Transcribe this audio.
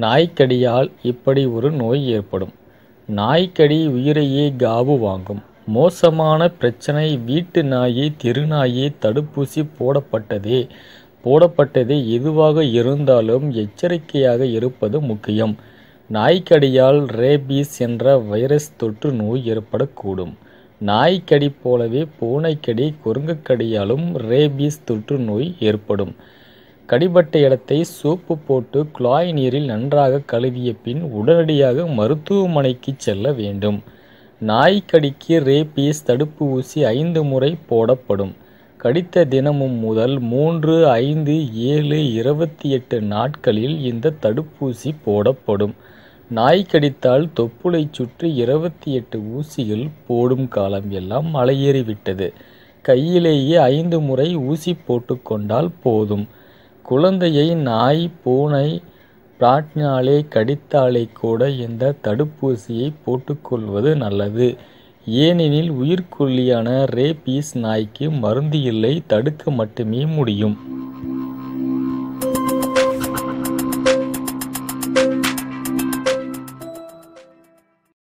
நாய்க்கடியால் இப்படி ஒரு நோய் ஏற்படும். நாய்க்கடி உயிரையே காவு வாங்கும். மோசமான பிரச்சனை. வீட்டு நாயே தெருநாயே தடுப்பூசி போடப்பட்டதே எதுவாக இருந்தாலும் எச்சரிக்கையாக இருப்பது முக்கியம். நாய்க்கடியால் ரேபீஸ் என்ற வைரஸ் தொற்று நோய் ஏற்படக்கூடும். நாய்க்கடி போலவே பூனைக்கடி குரங்குக்கடியாலும் ரேபீஸ் தொற்று நோய் ஏற்படும். கடிபட்ட இடத்தை சோப்பு போட்டு குழாய் நீரில் நன்றாக கழுவிய பின் உடனடியாக மருத்துவமனைக்கு செல்ல வேண்டும். நாய்க்கடிக்கு ரேபீஸ் தடுப்பு ஊசி 5 முறை போடப்படும். கடித்த தினமும் முதல் 3, 5, 7, 28 நாட்களில் இந்த தடுப்பூசி போடப்படும். நாய் கடித்தால் தொப்புளை சுற்றி 28 ஊசிகள் போடும் காலம் எல்லாம் மலையேறிவிட்டது. கையிலேயே 5 முறை ஊசி போட்டுக்கொண்டால் போதும். குழந்தையை நாய், பூனை, பிராட்னாலே கடித்தாலே கூட இந்த தடுப்பூசியை போட்டுக்கொள்வது நல்லது. ஏனெனில் உயிர்க்கொல்லியான ரேபீஸ் நாய்க்கு மருந்து இல்லை, தடுக்க மட்டுமே முடியும்.